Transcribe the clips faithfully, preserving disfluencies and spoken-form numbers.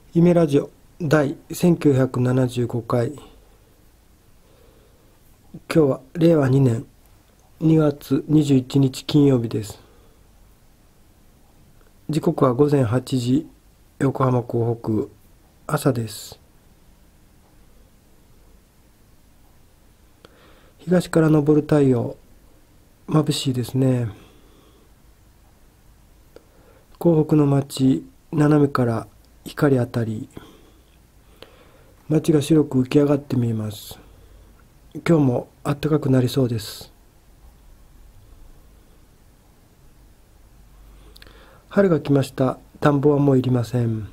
夢ラジオ第せんきゅうひゃくななじゅうごかい。今日はれいわにねんにがつにじゅういちにち金曜日です。時刻はごぜんはちじ、横浜港北朝です。東から昇る太陽、眩しいですね。港北の街、斜めから光当たり、街が白く浮き上がって見えます。今日も暖かくなりそうです。春が来ました。田んぼはもういりません。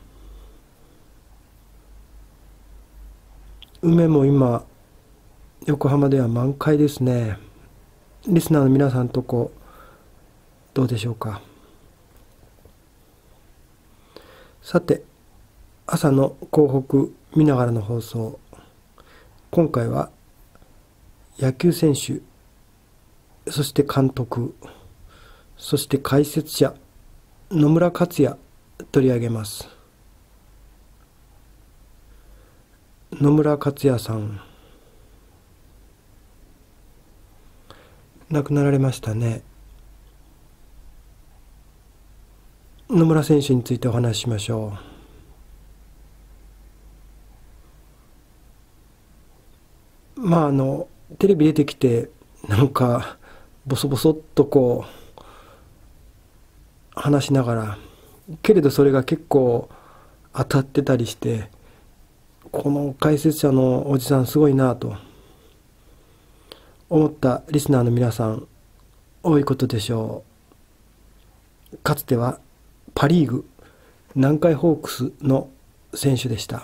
梅も今横浜では満開ですね。リスナーの皆さんとこどうでしょうか。さて、朝の港北見ながらの放送、今回は野球選手、そして監督、そして解説者野村克也取り上げます。野村克也さん、亡くなられましたね。野村選手についてお話ししましょう。まああのテレビ出てきてなんかボソボソっとこう話しながら、けれどそれが結構当たってたりして、この解説者のおじさんすごいなと思ったリスナーの皆さん多いことでしょう。かつてはパ・リーグ南海ホークスの選手でした。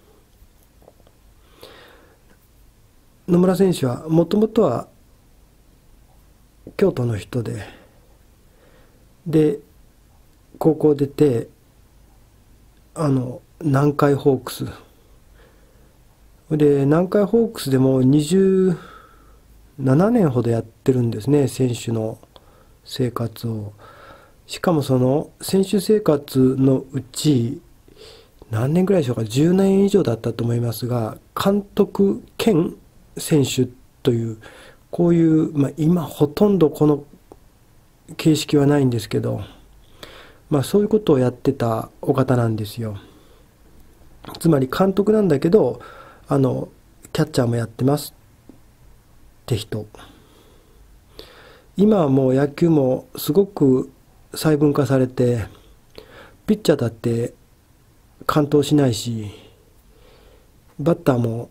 野村選手はもともとは京都の人でで高校出てあの南海ホークスで南海ホークスでもにじゅうななねんほどやってるんですね、選手の生活を。しかもその選手生活のうち何年ぐらいでしょうか、じゅうねん以上だったと思いますが、監督兼選手というこういう、まあ、今ほとんどこの形式はないんですけど、まあ、そういうことをやってたお方なんですよ。つまり監督なんだけどあのキャッチャーもやってますって人。今はもう野球もすごく細分化されて、ピッチャーだって完投しないし、バッターも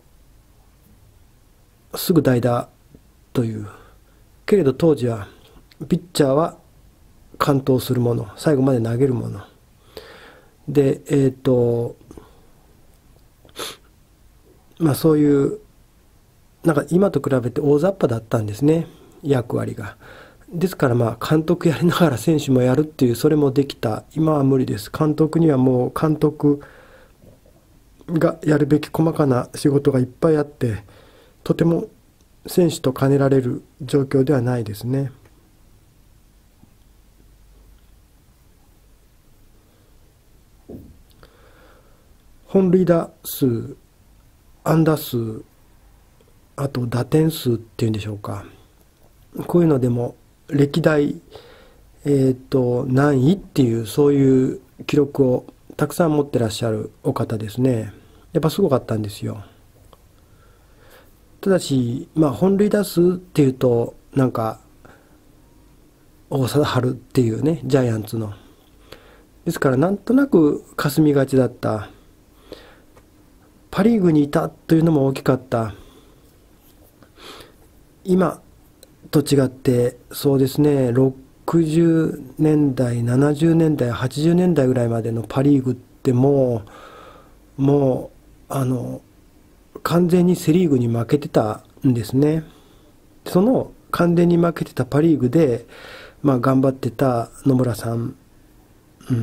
すぐ代打という。けれど当時はピッチャーは完投するもの、最後まで投げるもので、えっとまあそういうなんか今と比べて大雑把だったんですね、役割が。ですからまあ監督やりながら選手もやるっていう、それもできた。今は無理です。監督にはもう監督がやるべき細かな仕事がいっぱいあって、とても選手と兼ねられる状況ではないですね。本塁打数、安打数、あと打点数っていうんでしょうか、こういうのでも歴代えっと何位っていう、そういう記録をたくさん持ってらっしゃるお方ですね。やっぱすごかったんですよ。ただしまあ本塁打数っていうとなんか王貞治っていうね、ジャイアンツのですからなんとなく霞みがちだった。パ・リーグにいたというのも大きかった。今と違ってそうですね、ろくじゅうねんだいななじゅうねんだいはちじゅうねんだいぐらいまでのパ・リーグってもうもうあの完全にセ・リーグに負けてたんですね。その完全に負けてたパ・リーグで、まあ、頑張ってた野村さん、うん、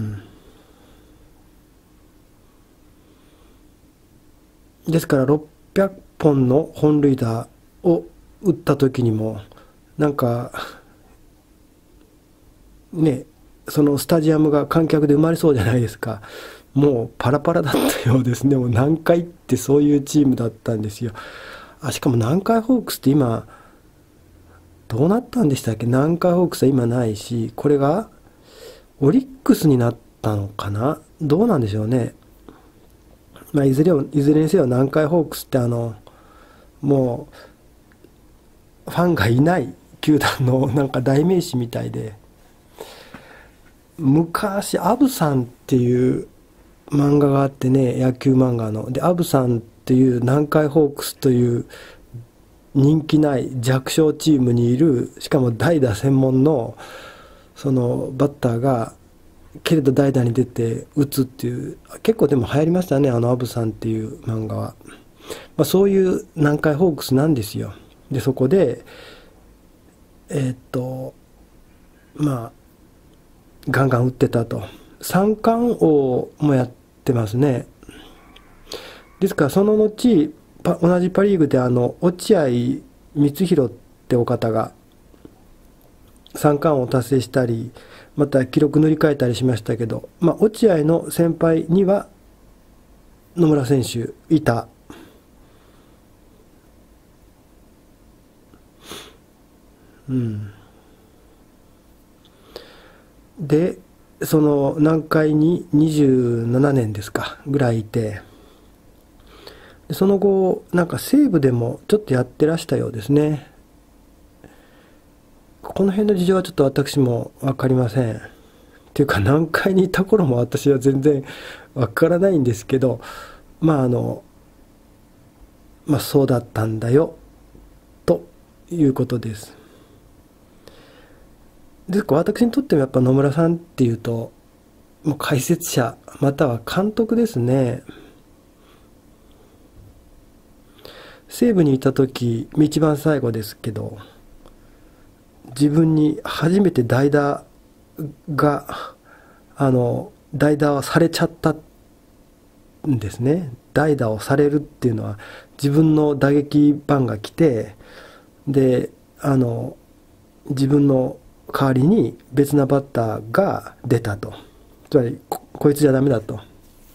ですからろっぴゃっぽんの本塁打を打った時にもなんかね、そのスタジアムが観客で埋まりそうじゃないですか。 もうパラパラだったようですね。もう南海ってそういうチームだったんですよ。あ、しかも南海ホークスって今どうなったんでしたっけ。南海ホークスは今ないし、これがオリックスになったのかな、どうなんでしょうね。まあ、いずれいずれにせよ南海ホークスってあのもうファンがいない球団のなんか代名詞みたいで、昔アブさんっていう漫画があってね、野球漫画ので、アブさんっていう南海ホークスという人気ない弱小チームにいる、しかも代打専門のそのバッターがけれど代打に出て打つっていう、結構でも流行りましたね、あのアブさんっていう漫画は。まあ、そういう南海ホークスなんですよ。でそこでえーっとまあガンガン打ってたと。三冠王もやってますね。ですからその後パ同じパ・リーグであの落合光弘ってお方が三冠王を達成したり、また記録塗り替えたりしましたけど、まあ、落合の先輩には野村選手いた。うん、でその南海ににじゅうななねんですかぐらいいて、その後なんか西部でもちょっとやってらしたようですね。この辺の事情はちょっと私も分かりません。っていうか南海にいた頃も私は全然分からないんですけど、まああのまあそうだったんだよということです。ですから私にとってもやっぱ野村さんっていうともう解説者または監督ですね。西武にいた時一番最後ですけど、自分に初めて代打があの代打をされちゃったんですね。代打をされるっていうのは自分の打撃番が来て、であの自分の代わりに別なバッターが出たと。つまり こ, こいつじゃダメだと。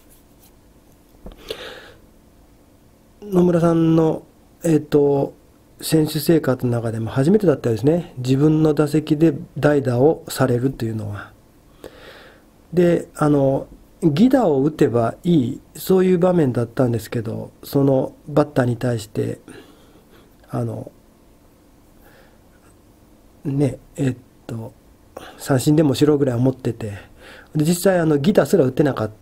野村さんのえっ、ー、と選手生活の中でも初めてだったですね、自分の打席で代打をされるというのは。であの犠打を打てばいい、そういう場面だったんですけど、そのバッターに対してあのねえっと三振でもしろぐらい思ってて、で実際あの犠打すら打てなかった。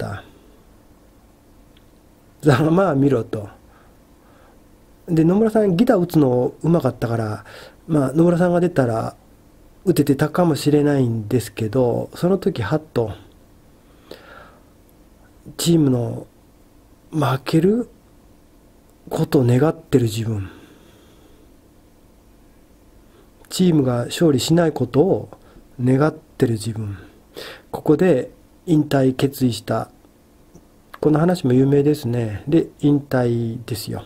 まあ見ろと。で野村さんギター打つのうまかったから、まあ、野村さんが出たら打ててたかもしれないんですけど、その時ハッとチームの負けることを願ってる自分、チームが勝利しないことを願ってる自分、ここで引退決意した。この話も有名ですね。で引退ですよ。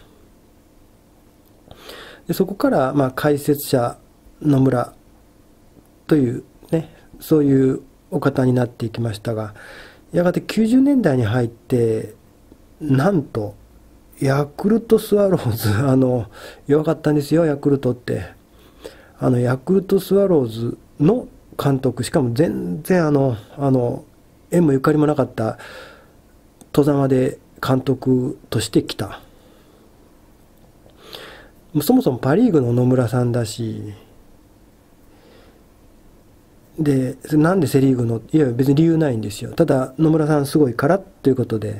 でそこからまあ解説者野村というね、そういうお方になっていきましたが、やがてきゅうじゅうねんだいに入ってなんとヤクルトスワローズあの弱かったんですよ、ヤクルトって。あのヤクルトスワローズの監督、しかも全然あのあの縁もゆかりもなかった外様で監督として来た。そもそもパ・リーグの野村さんだし、でなんでセ・リーグの、いや別に理由ないんですよ。ただ野村さんすごいからということで、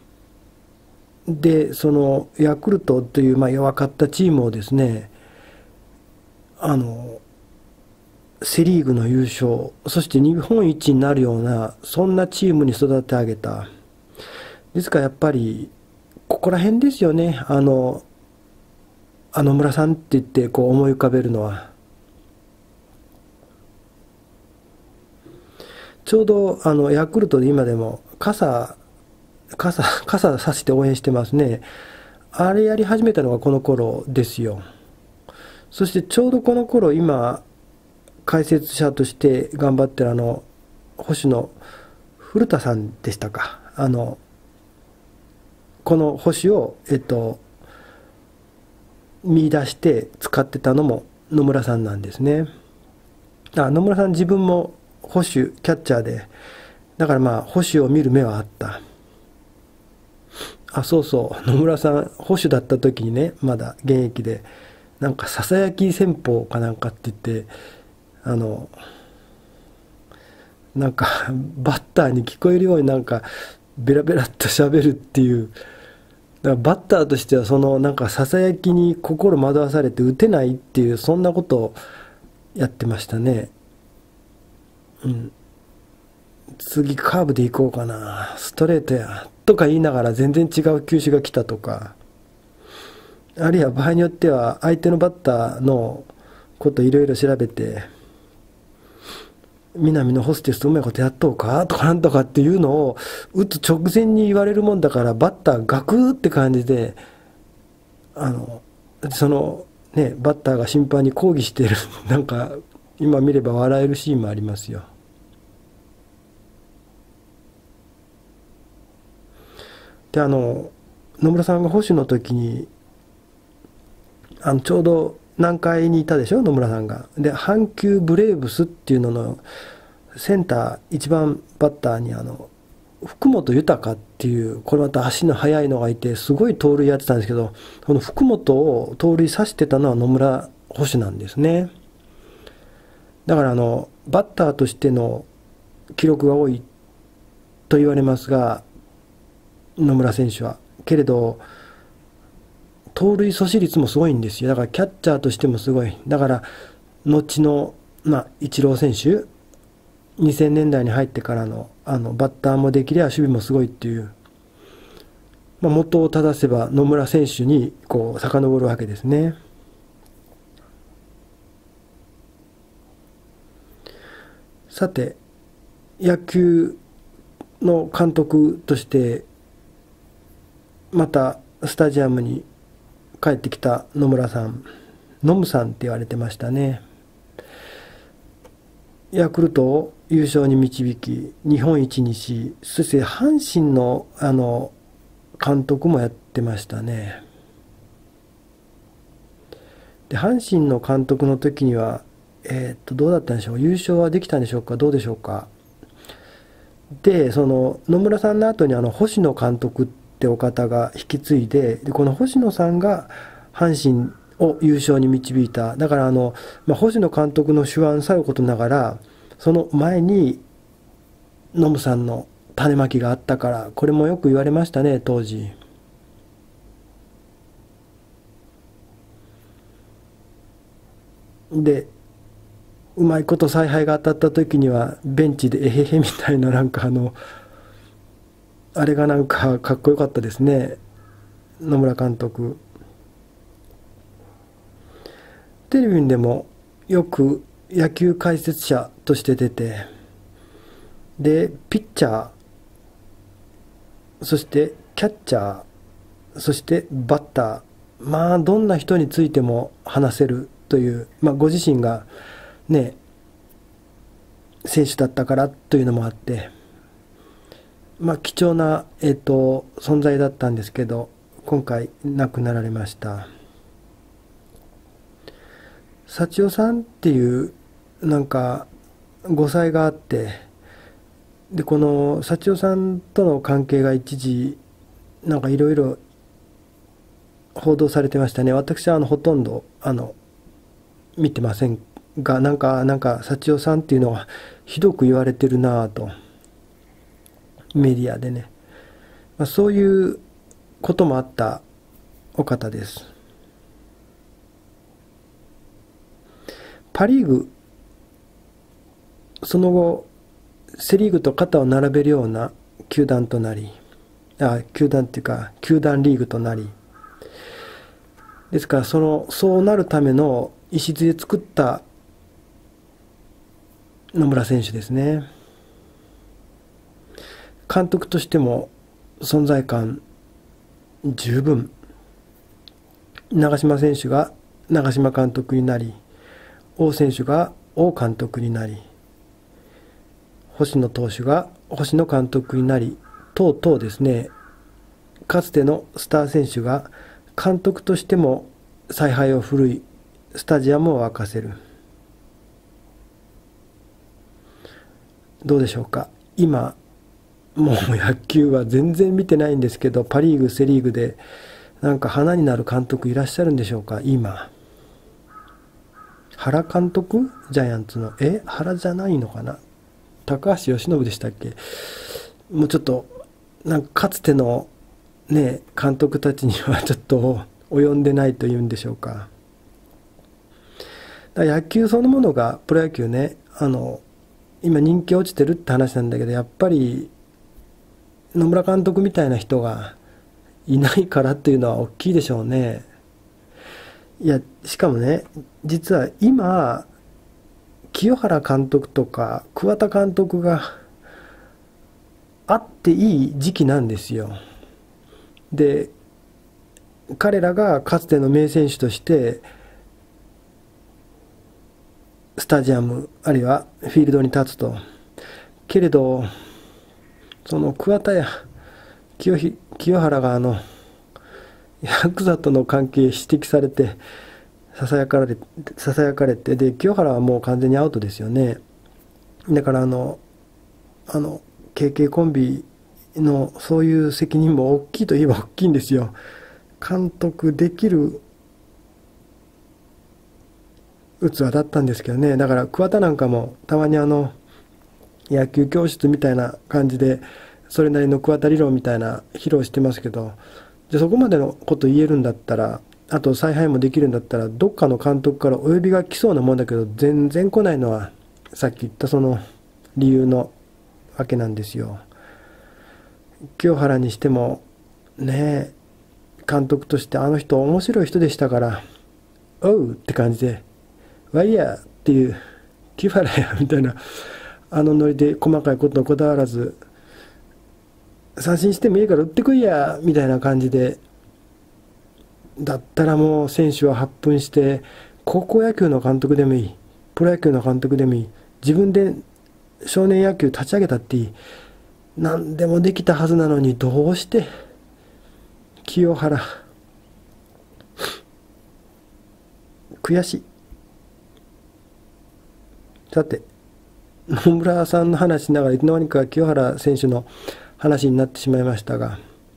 でそのヤクルトというまあ弱かったチームをですね、あのセ・リーグの優勝、そして日本一になるようなそんなチームに育て上げた。ですからやっぱりここら辺ですよね、あのあの村さんって言ってこう思い浮かべるのは。ちょうどあのヤクルトで今でも傘傘傘さして応援してますね。あれやり始めたのがこの頃ですよ。そしてちょうどこの頃今解説者として頑張ってるあの星野古田さんでしたか、 あのこの星を、えっと、見出して使ってたのも野村さんなんですね。あ、野村さん自分も捕手キャッチャーで、だからまあ捕手を見る目はあった。あ、そうそう、野村さん捕手だった時にね、まだ現役でなんかささやき戦法かなんかって言って、あのなんかバッターに聞こえるようになんかベラベラっと喋るっていう、だからバッターとしてはそのなんかささやきに心惑わされて打てないっていう、そんなことをやってましたね。うん、次カーブでいこうかな、ストレートやとか言いながら全然違う球種が来たとか、あるいは場合によっては相手のバッターのこといろいろ調べて、南のホステスとうまいことやっとうかとかなんとかっていうのを打つ直前に言われるもんだから、バッターガクーって感じで、あのそのねバッターが審判に抗議してるなんか今見れば笑えるシーンもありますよ。で、あの野村さんが捕手の時に、あのちょうど南海にいたでしょ、野村さんが。で、阪急ブレーブスっていうののセンター一番バッターにあの福本豊っていう、これまた足の速いのがいてすごい盗塁やってたんですけど、この福本を盗塁させてたのは野村捕手なんですね。だからあのバッターとしての記録が多いと言われますが、野村選手はけれど盗塁阻止率もすごいんですよ。だからキャッチャーとしてもすごい。だから後の、まあ、イチロー選手、にせんねんだいに入ってからの、あのバッターもできりゃ守備もすごいっていう、まあ、元を正せば野村選手にこう遡るわけですね。さて、野球の監督としてまたスタジアムに帰ってきた野村さん、ノムさんって言われてましたね。ヤクルトを優勝に導き日本一にし、そして阪神のあの監督もやってましたね。で、阪神の監督の時には、えー、っとどうだったんでしょう、優勝はできたんでしょうか、どうでしょうか。で、その野村さんの後にあの星野監督ってお方が引き継いで、でこの星野さんが阪神を優勝に導いた。だからあの、まあ、星野監督の手腕さることながら、その前にノムさんの種まきがあったから、これもよく言われましたね、当時。で、うまいこと采配が当たった時にはベンチでえへへみたいな、なんかあのあれがなんかかっこよかったですね、野村監督。テレビにでもよく野球解説者として出て、でピッチャー、そしてキャッチャー、そしてバッター、まあどんな人についても話せるという、まあ、ご自身がね選手だったからというのもあって、まあ貴重な、えーと、存在だったんですけど、今回亡くなられました。幸代さんっていうなんか誤解があって、でこの幸代さんとの関係が一時なんかいろいろ報道されてましたね。私はあのほとんどあの見てませんが、なんかなんか幸代さんっていうのはひどく言われてるなぁと、メディアでね、まあ、そういうこともあったお方です。パ・リーグ、その後セ・リーグと肩を並べるような球団となり、あ球団っていうか球団リーグとなり、ですからそのそうなるための礎作った野村選手ですね。監督としても存在感十分。長嶋選手が長嶋監督になり、王選手が王監督になり、星野投手が星野監督になり、 等々ですね、かつてのスター選手が監督としても采配を振るい、スタジアムを沸かせる。どうでしょうか。今もう野球は全然見てないんですけど、パ・リーグセ・リーグでなんか花になる監督いらっしゃるんでしょうか。今原監督、ジャイアンツの、え原じゃないのかな、高橋由伸でしたっけ。もうちょっとなんかかつてのね監督たちにはちょっと及んでないというんでしょうか。だから野球そのものが、プロ野球ね、あの今人気落ちてるって話なんだけど、やっぱり野村監督みたいな人がいないからっていうのは大きいでしょうね。いや、しかもね、実は今清原監督とか桑田監督があっていい時期なんですよ。で、彼らがかつての名選手としてスタジアムあるいはフィールドに立つと。けれどその桑田や 清, 清原があのヤクザとの関係指摘されてささやかれささやかれて、で清原はもう完全にアウトですよね。だからあのあの ケーケー コンビのそういう責任も大きいといえば大きいんですよ。監督できる器だったんですけどね。だから桑田なんかもたまにあの野球教室みたいな感じでそれなりの桑田理論みたいな披露してますけど、じゃあそこまでのこと言えるんだったら、あと采配もできるんだったら、どっかの監督からお呼びが来そうなもんだけど全然来ないのはさっき言ったその理由のわけなんですよ。清原にしてもね、監督としてあの人面白い人でしたから、おうって感じで、ワイヤーっていう清原やみたいなあのノリで細かいことをこだわらず、三振してもいいから打ってこいやみたいな感じで、だったらもう選手は発奮して高校野球の監督でもいい、プロ野球の監督でもいい、自分で少年野球立ち上げたっていい、何でもできたはずなのに、どうして清原悔しい。さて、野村さんの話しながらいつの間にか清原選手の話になってしまいましたが、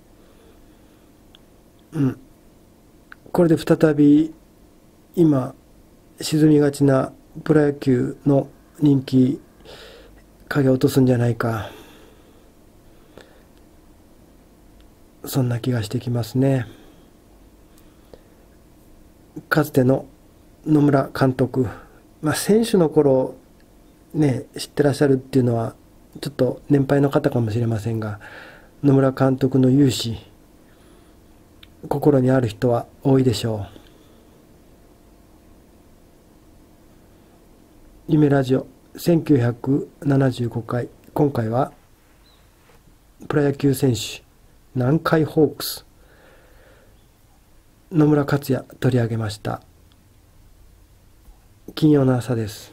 うんこれで再び今沈みがちなプロ野球の人気影を落とすんじゃないか、そんな気がしてきますね。かつての野村監督、まあ、選手の頃ね知ってらっしゃるっていうのはちょっと年配の方かもしれませんが、野村監督の勇姿心にある人は多いでしょう。夢ラジオせんきゅうひゃくななじゅうごかい、今回はプロ野球選手南海ホークス野村克也取り上げました。金曜の朝です。